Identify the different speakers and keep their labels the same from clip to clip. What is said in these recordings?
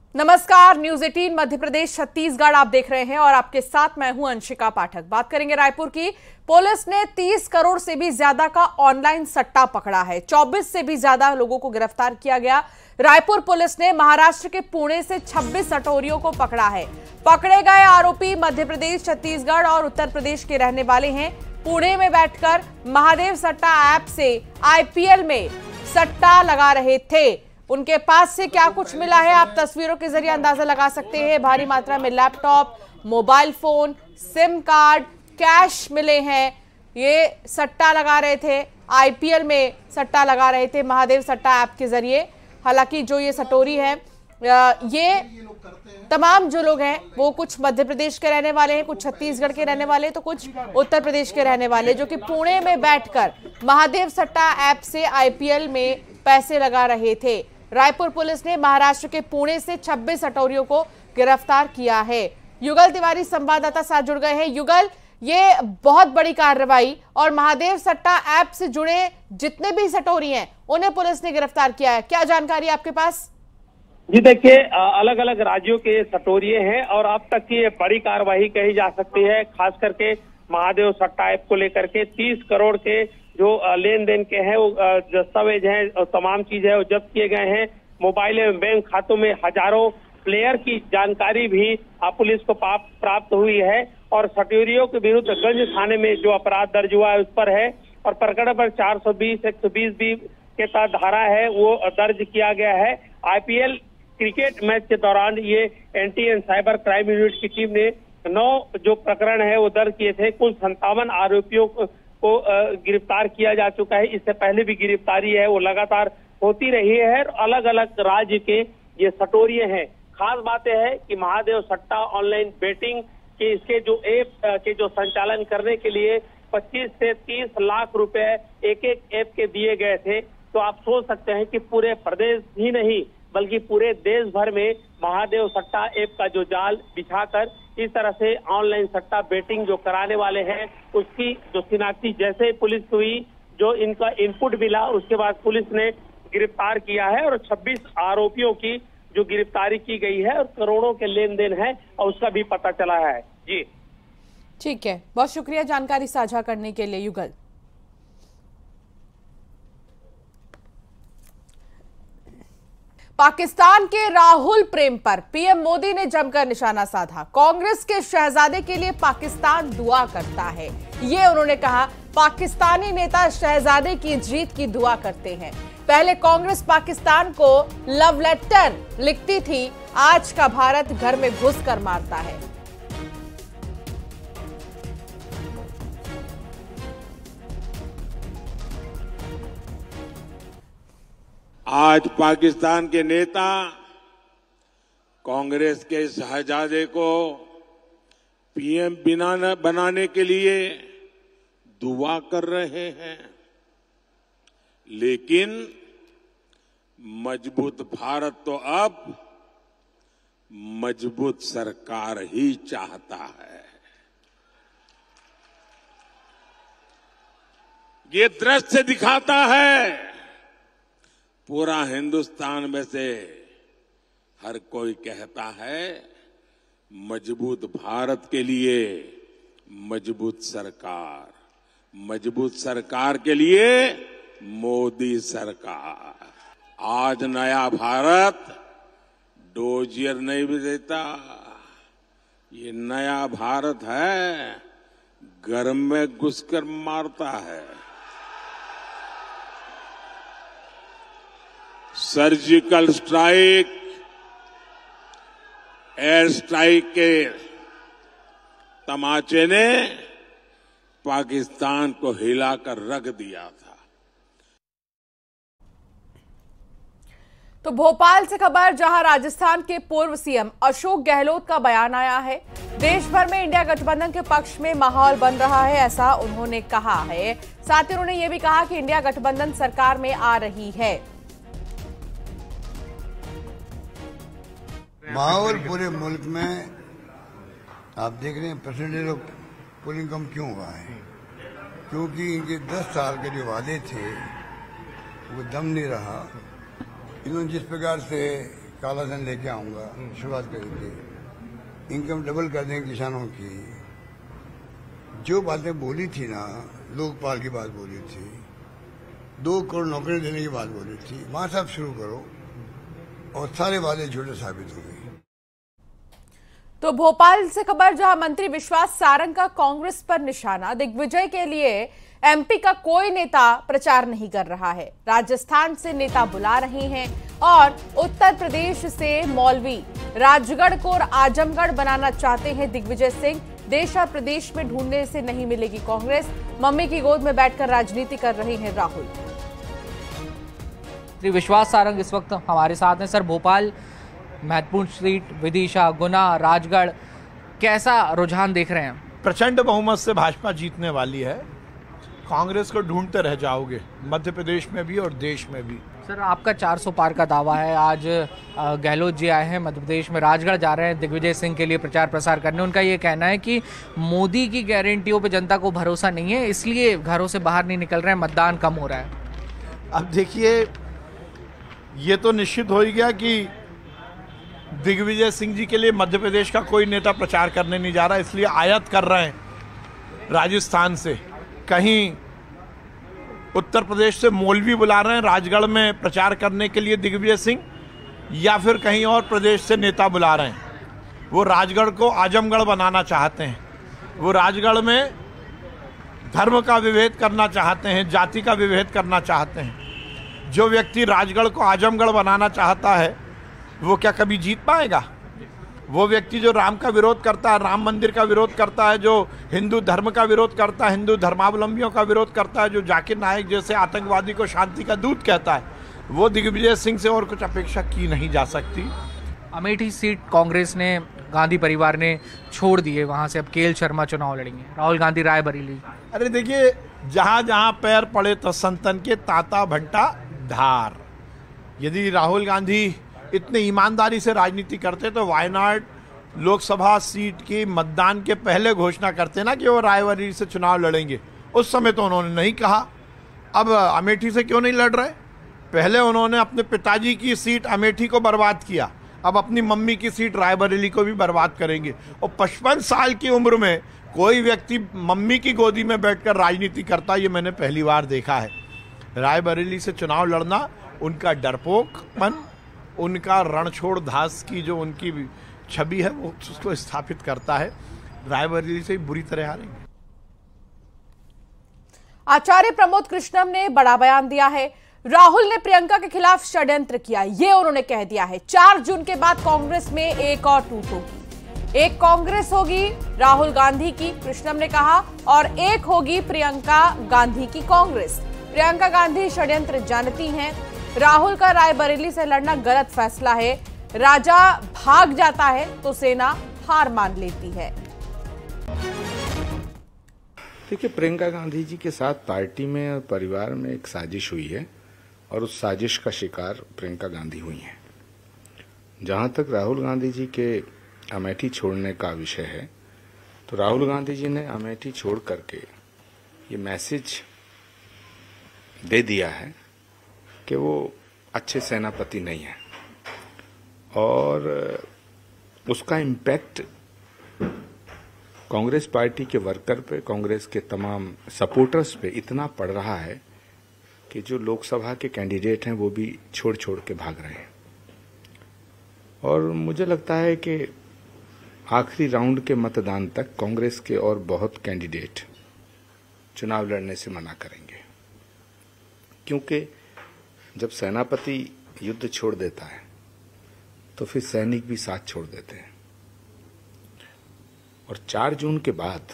Speaker 1: नमस्कार, न्यूज 18 मध्य प्रदेश छत्तीसगढ़ आप देख रहे हैं और आपके साथ मैं हूं अंशिका पाठक। बात करेंगे रायपुर की। पुलिस ने 30 करोड़ से भी ज्यादा का ऑनलाइन सट्टा पकड़ा है। 24 से भी ज्यादा लोगों को गिरफ्तार किया गया। रायपुर पुलिस ने महाराष्ट्र के पुणे से 26 सटोरियों को पकड़ा है। पकड़े गए आरोपी मध्य प्रदेश, छत्तीसगढ़ और उत्तर प्रदेश के रहने वाले हैं। पुणे में बैठकर महादेव सट्टा ऐप से आईपीएल में सट्टा लगा रहे थे। उनके पास से क्या कुछ मिला है आप तस्वीरों के जरिए अंदाजा लगा सकते हैं। भारी मात्रा में laptop, mobile phone, sim card, cash मिले हैं। ये सट्टा लगा रहे थे, आईपीएल में सट्टा लगा रहे थे महादेव सट्टा ऐप के जरिए। हालांकि जो ये सटोरी है, ये तमाम जो लोग हैं वो कुछ मध्य प्रदेश के रहने वाले हैं, कुछ छत्तीसगढ़ के रहने वाले, तो कुछ उत्तर प्रदेश के रहने वाले, जो कि पुणे में बैठकर महादेव सट्टा ऐप से आईपीएल में पैसे लगा रहे थे। रायपुर पुलिस ने महाराष्ट्र के पुणे से 26 सटोरियों को गिरफ्तार किया है। युगल तिवारी संवाददाता साथ जुड़ गए हैं। युगल, ये बहुत बड़ी कार्रवाई और महादेव सट्टा ऐप से जुड़े जितने भी सटोरी हैं उन्हें पुलिस ने गिरफ्तार किया है। क्या जानकारी आपके पास?
Speaker 2: जी देखिए, अलग अलग राज्यों के सटोरिये हैं और अब तक की ये बड़ी कार्रवाई कही जा सकती है। खास करके महादेव सट्टा ऐप को लेकर के 30 करोड़ के जो लेन देन के हैं वो दस्तावेज हैं और तमाम चीजें वो जब्त किए गए हैं। मोबाइल एवं बैंक खातों में हजारों प्लेयर की जानकारी भी पुलिस को प्राप्त हुई है और सटोरियों के विरुद्ध गंज थाने में जो अपराध दर्ज हुआ है उस पर है और प्रकरण पर 420, 120 भी के तहत धारा है वो दर्ज किया गया है। आईपीएल क्रिकेट मैच के दौरान ये anti and cyber crime unit की टीम ने 9 जो प्रकरण है वो दर्ज किए थे। कुल 57 आरोपियों को गिरफ्तार किया जा चुका है। इससे पहले भी गिरफ्तारी है वो लगातार होती रही है। अलग अलग राज्य के ये सटोरिये हैं। खास बात यह है कि महादेव सट्टा ऑनलाइन बेटिंग के इसके जो ऐप के जो संचालन करने के लिए 25 से 30 लाख रुपए एक ऐप के दिए गए थे। तो आप सोच सकते हैं कि पूरे प्रदेश ही नहीं बल्कि पूरे देश भर में महादेव सट्टा ऐप का जो जाल बिछाकर इस तरह से ऑनलाइन सट्टा बेटिंग जो कराने वाले हैं उसकी जो शिनाख्ती जैसे पुलिस हुई, जो इनका इनपुट मिला, उसके बाद पुलिस ने गिरफ्तार किया है और 26 आरोपियों की जो गिरफ्तारी की गई है और करोड़ों के लेन देन है और उसका भी पता चला है। जी
Speaker 1: ठीक है, बहुत शुक्रिया जानकारी साझा करने के लिए युगल। पाकिस्तान के राहुल प्रेम पर पीएम मोदी ने जमकर निशाना साधा। कांग्रेस के शहजादे के लिए पाकिस्तान दुआ करता है, ये उन्होंने कहा। पाकिस्तानी नेता शहजादे की जीत की दुआ करते हैं। पहले कांग्रेस पाकिस्तान को लव लेटर लिखती थी, आज का भारत घर में घुसकर मारता है।
Speaker 3: आज पाकिस्तान के नेता कांग्रेस के शहजादे को पीएम बनाने के लिए दुआ कर रहे हैं, लेकिन मजबूत भारत तो अब मजबूत सरकार ही चाहता है। ये दृश्य दिखाता है पूरा हिंदुस्तान में से हर कोई कहता है मजबूत भारत के लिए मजबूत सरकार के लिए मोदी सरकार। आज नया भारत डोजियर नहीं भी देता, ये नया भारत है घर में घुसकर मारता है। सर्जिकल स्ट्राइक, एयर स्ट्राइक के तमाचे ने पाकिस्तान को हिलाकर रख दिया था।
Speaker 1: तो भोपाल से खबर, जहां राजस्थान के पूर्व सीएम अशोक गहलोत का बयान आया है। देश भर में इंडिया गठबंधन के पक्ष में माहौल बन रहा है, ऐसा उन्होंने कहा है। साथ ही उन्होंने ये भी कहा कि इंडिया गठबंधन सरकार में आ रही है।
Speaker 4: माहौल पूरे मुल्क में आप देख रहे हैं परसेंटेज ऑफ पोलिंग कम क्यों हुआ है? क्योंकि इनके 10 साल के जो वादे थे वो दम नहीं रहा। इन्होंने जिस प्रकार से काला धन लेके आऊंगा, शुरुआत करेंगे, इनकम डबल कर देंगे किसानों की। जो बातें बोली थी ना, लोकपाल की बात बोली थी, 2 करोड़ नौकरी देने की बात बोली थी, वहां से आप शुरू करो और सारे वादे झूठे साबित होंगे।
Speaker 1: तो भोपाल से खबर, जहां मंत्री विश्वास सारंग का कांग्रेस पर निशाना। दिग्विजय के लिए एमपी का कोई नेता प्रचार नहीं कर रहा है, राजस्थान से नेता बुला रहे हैं और उत्तर प्रदेश से मौलवी, राजगढ़ को आजमगढ़ बनाना चाहते हैं दिग्विजय सिंह। देश और प्रदेश में ढूंढने से नहीं मिलेगी कांग्रेस, मम्मी की गोद में बैठकर राजनीति कर रहे हैं राहुल।
Speaker 5: श्री विश्वास सारंग इस वक्त हमारे साथ हैं। सर, भोपाल महत्वपूर्ण सीट, विदिशा, गुना, राजगढ़, कैसा रुझान देख रहे हैं?
Speaker 6: प्रचंड बहुमत से भाजपा जीतने वाली है। कांग्रेस को ढूंढते रह जाओगे, मध्य प्रदेश में भी और देश में भी।
Speaker 5: सर, आपका 400 पार का दावा है। आज गहलोत जी आए हैं मध्य प्रदेश में, राजगढ़ जा रहे हैं दिग्विजय सिंह के लिए प्रचार प्रसार करने। उनका ये कहना है कि मोदी की गारंटियों पे जनता को भरोसा नहीं है, इसलिए घरों से बाहर नहीं निकल रहे हैं, मतदान कम हो रहा है।
Speaker 6: अब देखिए, ये तो निश्चित हो ही गया कि दिग्विजय सिंह जी के लिए मध्य प्रदेश का कोई नेता प्रचार करने नहीं जा रहा, इसलिए आयात कर रहे हैं राजस्थान से। कहीं उत्तर प्रदेश से मौलवी बुला रहे हैं राजगढ़ में प्रचार करने के लिए दिग्विजय सिंह, या फिर कहीं और प्रदेश से नेता बुला रहे हैं। वो राजगढ़ को आजमगढ़ बनाना चाहते हैं, वो राजगढ़ में धर्म का विभेद करना चाहते हैं, जाति का विभेद करना चाहते हैं। जो व्यक्ति राजगढ़ को आजमगढ़ बनाना चाहता है वो क्या कभी जीत पाएगा? वो व्यक्ति जो राम का विरोध करता है, राम मंदिर का विरोध करता है, जो हिंदू धर्म का विरोध करता है, हिंदू धर्मावलंबियों का विरोध करता है, जो जाकिर नाइक जैसे आतंकवादी को शांति का दूत कहता है, वो दिग्विजय सिंह से और कुछ अपेक्षा की नहीं जा सकती।
Speaker 5: अमेठी सीट कांग्रेस ने, गांधी परिवार ने छोड़ दी है, वहां से अब केएल शर्मा चुनाव लड़ेंगे, राहुल गांधी रायबरेली।
Speaker 6: अरे देखिए, जहां जहां पैर पड़े तो संतन के ताता भंटा धार। यदि राहुल गांधी इतने ईमानदारी से राजनीति करते तो वायनाड लोकसभा सीट की मतदान के पहले घोषणा करते ना कि वो रायबरेली से चुनाव लड़ेंगे। उस समय तो उन्होंने नहीं कहा। अब अमेठी से क्यों नहीं लड़ रहे? पहले उन्होंने अपने पिताजी की सीट अमेठी को बर्बाद किया, अब अपनी मम्मी की सीट रायबरेली को भी बर्बाद करेंगे। और 55 साल की उम्र में कोई व्यक्ति मम्मी की गोदी में बैठकर राजनीति करता, ये मैंने पहली बार देखा है। रायबरेली से चुनाव लड़ना उनका डरपोकपन, उनका रणछोड़ दास की जो उनकी छवि है वो उसको स्थापित करता है। रायबरेली से बुरी तरह हारेंगे।
Speaker 1: आचार्य प्रमोद कृष्णम ने बड़ा बयान दिया है। राहुल ने प्रियंका के खिलाफ षड्यंत्र किया, ये उन्होंने कह दिया है। 4 जून के बाद कांग्रेस में एक और टूट होगी, एक कांग्रेस होगी राहुल गांधी की, कृष्णम ने कहा, और एक होगी प्रियंका गांधी की कांग्रेस। प्रियंका गांधी षड्यंत्र जानती हैं। राहुल का रायबरेली से लड़ना गलत फैसला है। राजा भाग जाता है तो सेना हार मान लेती है।
Speaker 7: देखिए, प्रियंका गांधी जी के साथ पार्टी में और परिवार में एक साजिश हुई है और उस साजिश का शिकार प्रियंका गांधी हुई हैं। जहां तक राहुल गांधी जी के अमेठी छोड़ने का विषय है, तो राहुल गांधी जी ने अमेठी छोड़ करके ये मैसेज दे दिया है कि वो अच्छे सेनापति नहीं है, और उसका इम्पैक्ट कांग्रेस पार्टी के वर्कर पे, कांग्रेस के तमाम सपोर्टर्स पे इतना पड़ रहा है कि जो लोकसभा के कैंडिडेट हैं वो भी छोड़ छोड़ के भाग रहे हैं। और मुझे लगता है कि आखिरी राउंड के मतदान तक कांग्रेस के और बहुत कैंडिडेट चुनाव लड़ने से मना करेंगे, क्योंकि जब सेनापति युद्ध छोड़ देता है तो फिर सैनिक भी साथ छोड़ देते हैं। और 4 जून के बाद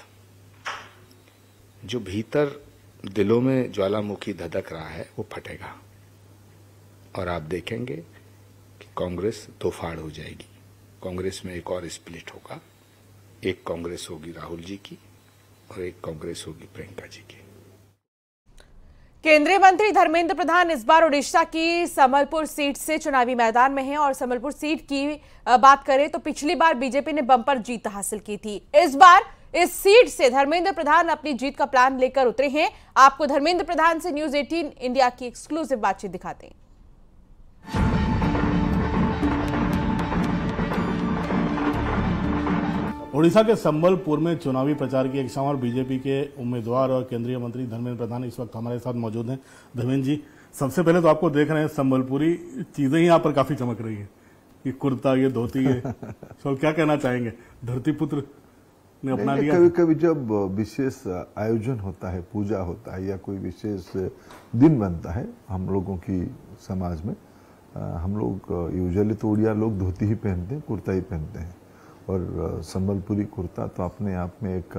Speaker 7: जो भीतर दिलों में ज्वालामुखी धधक रहा है वो फटेगा, और आप देखेंगे कि कांग्रेस दो फाड़ हो जाएगी। कांग्रेस में एक और स्प्लिट होगा, एक कांग्रेस होगी राहुल जी की और एक कांग्रेस होगी प्रियंका जी की।
Speaker 1: केंद्रीय मंत्री धर्मेंद्र प्रधान इस बार ओडिशा की संबलपुर सीट से चुनावी मैदान में हैं, और संबलपुर सीट की बात करें तो पिछली बार बीजेपी ने बम्पर जीत हासिल की थी। इस बार इस सीट से धर्मेंद्र प्रधान अपनी जीत का प्लान लेकर उतरे हैं। आपको धर्मेंद्र प्रधान से न्यूज 18 इंडिया की एक्सक्लूसिव बातचीत दिखाते हैं।
Speaker 8: उड़ीसा के संबलपुर में चुनावी प्रचार की एक शाम बीजेपी के उम्मीदवार और केंद्रीय मंत्री धर्मेंद्र प्रधान इस वक्त हमारे साथ मौजूद हैं। धर्मेंद्र जी, सबसे पहले तो आपको देख रहे हैं संबलपुरी चीजें ही यहाँ पर काफी चमक रही है, ये कुर्ता, ये धोती है, तो क्या कहना चाहेंगे? धरती पुत्र ने अपना लिया।
Speaker 9: कभी कभी जब विशेष आयोजन होता है, पूजा होता है या कोई विशेष दिन बनता है हम लोगों की समाज में, हम लोग यूजुअली तो उड़िया लोग धोती ही पहनते हैं, कुर्ता ही पहनते हैं। और संबलपुरी कुर्ता तो अपने आप में एक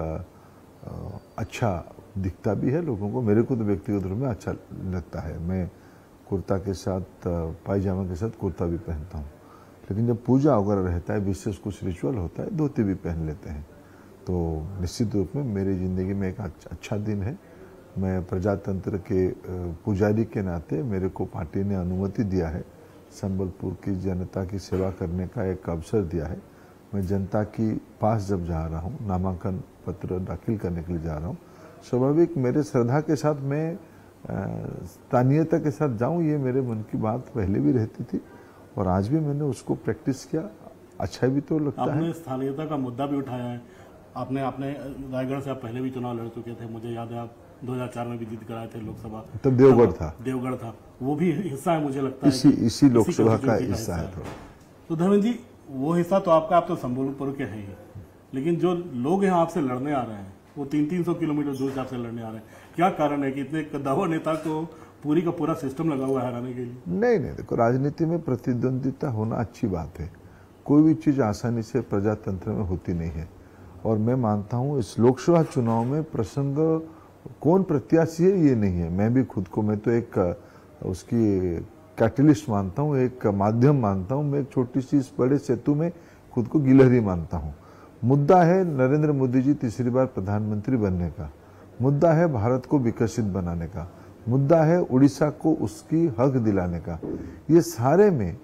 Speaker 9: अच्छा दिखता भी है लोगों को। मेरे को तो व्यक्तिगत रूप में अच्छा लगता है। मैं कुर्ता के साथ, पायजामा के साथ कुर्ता भी पहनता हूँ। लेकिन जब पूजा वगैरह रहता है, विशेष कुछ रिचुअल होता है, धोती भी पहन लेते हैं। तो निश्चित रूप में मेरी ज़िंदगी में एक अच्छा दिन है। मैं प्रजातंत्र के पुजारी के नाते मेरे को पार्टी ने अनुमति दिया है, संबलपुर की जनता की सेवा करने का एक अवसर दिया है। मैं जनता की पास जब जा रहा हूँ, नामांकन पत्र दाखिल करने के लिए जा रहा हूँ, स्वाभाविक मेरे श्रद्धा के साथ मैं स्थानीयता के साथ जाऊँ, ये मेरे मन की बात पहले भी रहती थी और आज भी मैंने उसको प्रैक्टिस किया। अच्छा भी तो लगता है।
Speaker 8: आपने स्थानीयता का मुद्दा भी उठाया है। आपने रायगढ़ से आप पहले भी चुनाव लड़ चुके थे, मुझे याद है आप 2004 में भी जीत कराए थे लोकसभा।
Speaker 9: तब देवगढ़ था,
Speaker 8: वो भी हिस्सा है, मुझे लगता है
Speaker 9: इसी लोकसभा का हिस्सा है।
Speaker 8: तो धर्मेंद्र जी, वो हिस्सा तो आपका, आप तो संबलपुर के हैं ही, लेकिन जो लोग यहाँ आपसे लड़ने आ रहे हैं वो 300-300 किलोमीटर दूर से आपसे लड़ने आ रहे हैं। क्या कारण है कि इतने कद्दावर नेता को पूरी का पूरा सिस्टम लगा हुआ है हराने के लिए?
Speaker 9: नहीं, देखो, राजनीति में प्रतिद्वंदिता होना अच्छी बात है। कोई भी चीज आसानी से प्रजातंत्र में होती नहीं है। और मैं मानता हूँ इस लोकसभा चुनाव में प्रसंग कौन प्रत्याशी है ये नहीं है। मैं भी खुद को, मैं तो एक उसकी कैटलिस्ट मानता हूँ, एक माध्यम मानता हूँ। मैं एक छोटी सी इस बड़े सेतु में खुद को गिलहरी मानता हूँ। मुद्दा है नरेंद्र मोदी जी तीसरी बार प्रधानमंत्री बनने का, मुद्दा है भारत को विकसित बनाने का, मुद्दा है उड़ीसा को उसकी हक दिलाने का। ये सारे में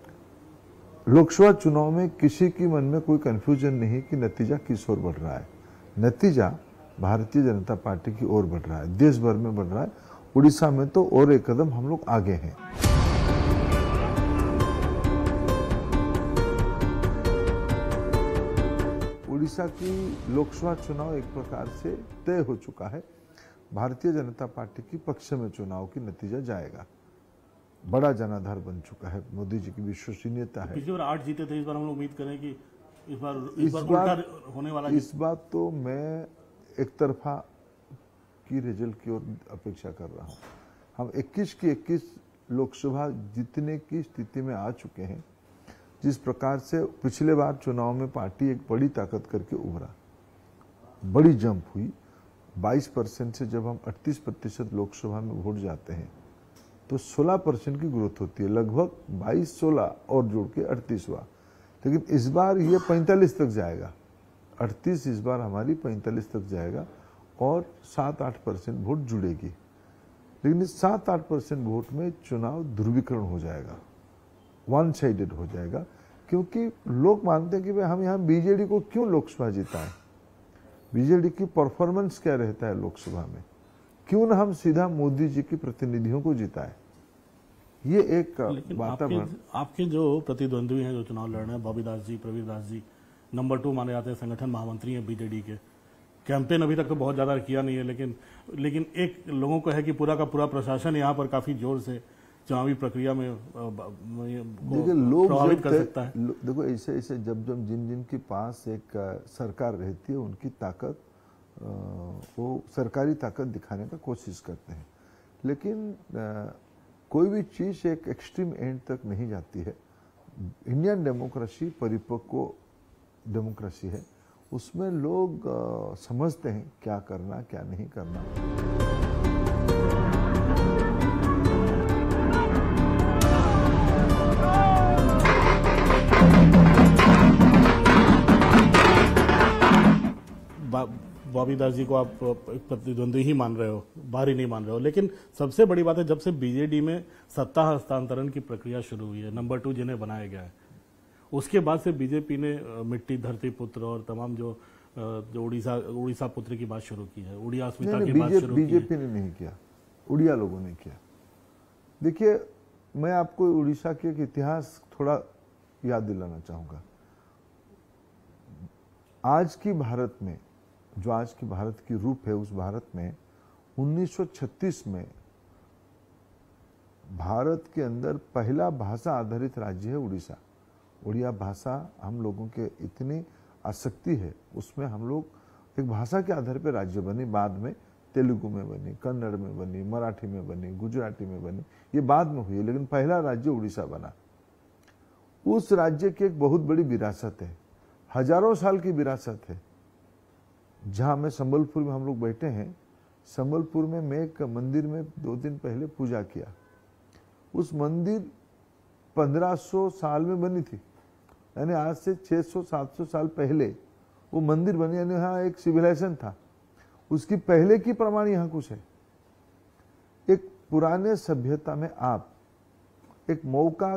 Speaker 9: लोकसभा चुनाव में किसी की मन में कोई कंफ्यूजन नहीं कि नतीजा किस ओर बढ़ रहा है। नतीजा भारतीय जनता पार्टी की ओर बढ़ रहा है, देश भर में बढ़ रहा है। उड़ीसा में तो और एक कदम हम लोग आगे हैं। उड़ीसा की लोकसभा चुनाव एक प्रकार से तय हो चुका है। भारतीय जनता पार्टी की पक्ष में चुनाव की नतीजा जाएगा। बड़ा जनाधार बन चुका है, मोदी जी की विश्वसनीयता है।
Speaker 8: पिछली बार 8 जीते थे, इस बार हम लोग उम्मीद करें कि इस बार उल्टा होने वाला है।
Speaker 9: इस बार तो मैं एक तरफा की रिजल्ट की ओर अपेक्षा कर रहा हूँ। हम 21 की 21 लोकसभा जीतने की स्थिति में आ चुके हैं। जिस प्रकार से पिछले बार चुनाव में पार्टी एक बड़ी ताकत करके उभरा, बड़ी जंप हुई। 22% से जब हम 38% लोकसभा में वोट जाते हैं तो 16% की ग्रोथ होती है, लगभग 22-16 और जोड़ के 38 हुआ। लेकिन इस बार ये 45 तक जाएगा। 38 इस बार हमारी 45 तक जाएगा और 7-8% वोट जुड़ेगी। लेकिन इस 7-8% वोट में चुनाव ध्रुवीकरण हो जाएगा, वन साइडेड हो जाएगा। क्योंकि लोग मानते हैं कि भाई हम यहाँ बीजेडी को क्यों लोकसभा जिताएं, बीजेडी की परफॉर्मेंस क्या रहता है लोकसभा में, क्यों ना हम सीधा मोदी जी के प्रतिनिधियों को जिताएं। ये एक वातावरण।
Speaker 8: आपके जो प्रतिद्वंदी हैं जो चुनाव लड़ रहे हैं, बॉबी दास जी, प्रवीर दास जी, नंबर 2 माने जाते हैं, संगठन महामंत्री हैं बीजेडी के। कैंपेन अभी तक तो बहुत ज्यादा किया नहीं है, लेकिन एक लोगों को है कि पूरा का पूरा प्रशासन यहाँ पर काफी जोर से चुनावी प्रक्रिया में प्रभावित कर सकता है।
Speaker 9: देखो, ऐसे जब जिनके पास एक सरकार रहती है उनकी ताकत, वो सरकारी ताकत दिखाने का कोशिश करते हैं। लेकिन कोई भी चीज एक एक्सट्रीम एंड तक नहीं जाती है। इंडियन डेमोक्रेसी परिपक्व डेमोक्रेसी है, उसमें लोग समझते हैं क्या करना क्या नहीं करना।
Speaker 8: बॉबी दास जी को आप प्रतिद्वंदी ही मान रहे हो, बाहरी नहीं मान रहे हो। लेकिन सबसे बड़ी बात है, जब से बीजेडी में सत्ता हस्तांतरण की प्रक्रिया शुरू हुई है, नंबर 2 जिन्हें बनाया गया है, उसके बाद से बीजेपी ने मिट्टी धरती पुत्र और तमाम जो उड़ीसा पुत्र की बात शुरू की है, उड़िया अस्मिता की बात शुरू की है।
Speaker 9: बीजेपी ने नहीं किया, उड़िया लोगों ने किया। देखिए, मैं आपको उड़ीसा के एक इतिहास थोड़ा याद दिलाना चाहूंगा। आज की भारत में, जो आज की भारत की रूप है, उस भारत में 1936 में भारत के अंदर पहला भाषा आधारित राज्य है उड़ीसा। उड़िया भाषा हम लोगों के इतनी आसक्ति है, उसमें हम लोग एक भाषा के आधार पर राज्य बनी। बाद में तेलुगु में बनी, कन्नड़ में बनी, मराठी में बनी, गुजराती में बनी, ये बाद में हुई, लेकिन पहला राज्य उड़ीसा बना। उस राज्य की एक बहुत बड़ी विरासत है, हजारों साल की विरासत है। जहां मैं संबलपुर में हम लोग बैठे हैं, संबलपुर में मैं एक मंदिर में 2 दिन पहले पूजा किया। उस मंदिर 1500 साल में बनी थी, यानी आज से 600-700 साल पहले वो मंदिर बनी, यानी यहाँ एक सिविलाइजेशन था। उसकी पहले की प्रमाण यहाँ कुछ है। एक पुराने सभ्यता में आप एक मौका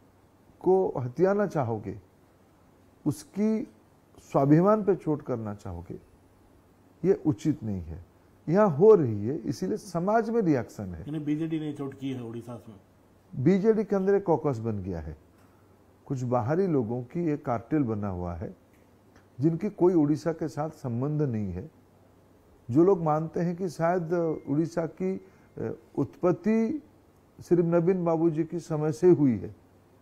Speaker 9: को हथियाना चाहोगे, उसकी स्वाभिमान पे चोट करना चाहोगे, ये उचित नहीं है। यहाँ हो रही है, इसीलिए समाज में रिएक्शन है।
Speaker 8: बीजेडी ने चोट की है उड़ीसा में।
Speaker 9: बीजेडी के अंदर एक कॉकस बन गया है, कुछ बाहरी लोगों की एक कार्टेल बना हुआ है, जिनकी कोई उड़ीसा के साथ संबंध नहीं है। जो लोग मानते हैं कि शायद उड़ीसा की उत्पत्ति सिर्फ नवीन बाबूजी की समय से हुई है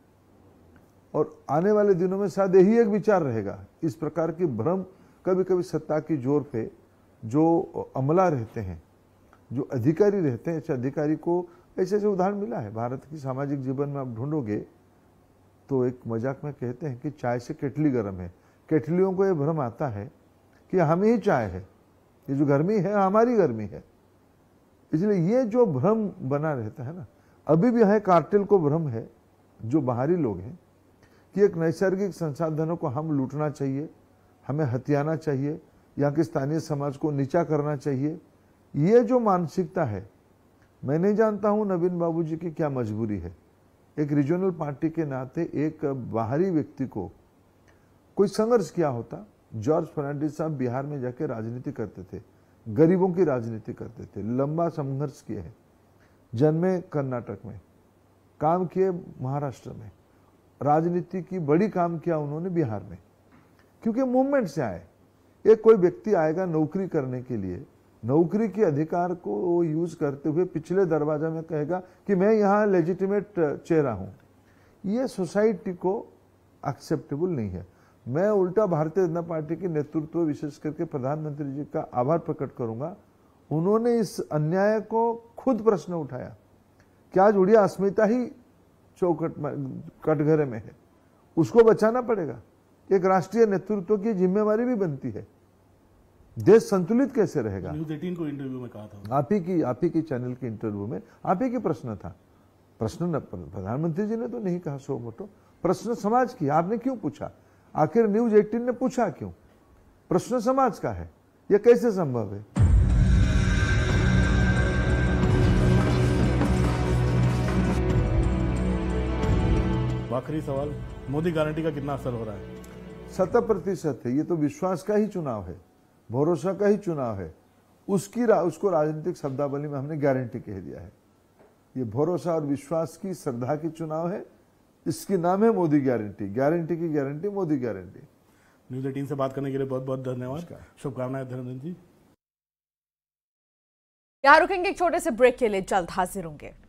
Speaker 9: और आने वाले दिनों में शायद यही एक विचार रहेगा। इस प्रकार की भ्रम कभी कभी सत्ता की जोर पे जो अमला रहते हैं, जो अधिकारी रहते हैं, ऐसे अधिकारी को ऐसे उदाहरण मिला है भारत की सामाजिक जीवन में। आप ढूंढोगे तो एक मजाक में कहते हैं कि चाय से केटली गर्म है। केटलियों को यह भ्रम आता है कि हम ही चाय है, ये जो गर्मी है हमारी गर्मी है। इसलिए ये जो भ्रम बना रहता है ना, अभी भी यहाँ कार्टेल को भ्रम है, जो बाहरी लोग हैं, कि एक नैसर्गिक संसाधनों को हम लूटना चाहिए, हमें हथियाना चाहिए, यहाँ के स्थानीय समाज को नीचा करना चाहिए। ये जो मानसिकता है, मैं नहीं जानता हूं नवीन बाबूजी की क्या मजबूरी है। एक रीजनल पार्टी के नाते एक बाहरी व्यक्ति को कोई संघर्ष किया होता। जॉर्ज फर्नांडिस साहब बिहार में जाके राजनीति करते थे, गरीबों की राजनीति करते थे, लंबा संघर्ष किए हैं। जन्मे कर्नाटक में, काम किए महाराष्ट्र में, राजनीति की बड़ी काम किया उन्होंने बिहार में, क्योंकि मूवमेंट से आए। एक कोई व्यक्ति आएगा नौकरी करने के लिए, नौकरी के अधिकार को यूज करते हुए पिछले दरवाजा में कहेगा कि मैं यहाँ लेजिटिमेट चेहरा हूं, ये सोसाइटी को एक्सेप्टेबल नहीं है। मैं उल्टा भारतीय जनता पार्टी के नेतृत्व, विशेष करके प्रधानमंत्री जी का आभार प्रकट करूंगा। उन्होंने इस अन्याय को खुद प्रश्न उठाया कि आज उड़िया अस्मिता ही चौकट में, कटघरे में है, उसको बचाना पड़ेगा। एक राष्ट्रीय नेतृत्व की जिम्मेवारी भी बनती है। देश संतुलित कैसे रहेगा?
Speaker 8: न्यूज़ 18 को इंटरव्यू में कहा था,
Speaker 9: आप ही की चैनल के इंटरव्यू में आप ही की प्रश्न था। प्रश्न प्रधानमंत्री जी ने तो नहीं कहा सो मोटो, प्रश्न समाज की। आपने क्यों पूछा? आखिर न्यूज़ 18 ने पूछा क्यों? प्रश्न समाज का है, यह कैसे संभव है?
Speaker 8: आखिरी सवाल, मोदी गारंटी का कितना असर हो रहा है?
Speaker 9: 100% है। ये तो विश्वास का ही चुनाव है, भरोसा का ही चुनाव है। उसको राजनीतिक शब्दावली में हमने गारंटी कह दिया है। ये भरोसा और विश्वास की, श्रद्धा की चुनाव है। इसकी नाम है मोदी गारंटी। गारंटी की गारंटी, मोदी गारंटी।
Speaker 8: न्यूज़ 18 से बात करने के लिए बहुत बहुत धन्यवाद। शुभकामनाएं धर्मेंद्र जी।
Speaker 1: यहाँ रुकेंगे एक छोटे से ब्रेक के लिए, जल्द हाजिर होंगे।